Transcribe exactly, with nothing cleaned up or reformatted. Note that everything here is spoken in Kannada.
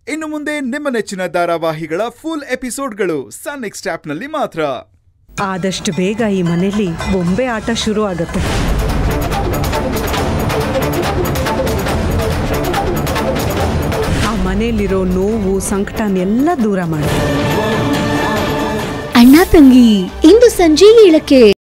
ಇನ್ನು ಮುಂದೆ ನಿಮ್ಮ ನೆಚ್ಚಿನ ಧಾರಾವಾಹಿಗಳ ಫುಲ್ ಎಪಿಸೋಡ್ಗಳು ಸನ್ ನೆಕ್ಸ್ಟ್ ಆಪ್ನಲ್ಲಿ ಮಾತ್ರ. ಆದಷ್ಟು ಬೇಗ ಈ ಮನೆಯಲ್ಲಿ ಬೊಂಬೆ ಆಟ ಶುರು ಆಗುತ್ತೆ. ಆ ಮನೆಯಲ್ಲಿರೋ ನೋವು ಸಂಕಟನೆಲ್ಲ ದೂರ ಮಾಡಿ. ಅಣ್ಣ ತಂಗಿ ಇಂದು ಸಂಜೆ ಏಳಕ್ಕೆ